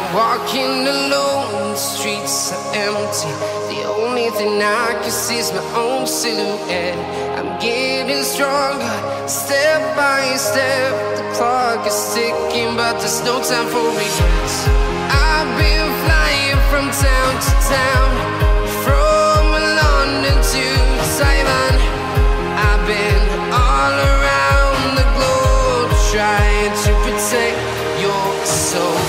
Walking alone, the streets are empty. The only thing I can see is my own silhouette. I'm getting stronger, step by step. The clock is ticking, but there's no time for regrets. I've been flying from town to town, from London to Taiwan. I've been all around the globe, trying to protect your soul.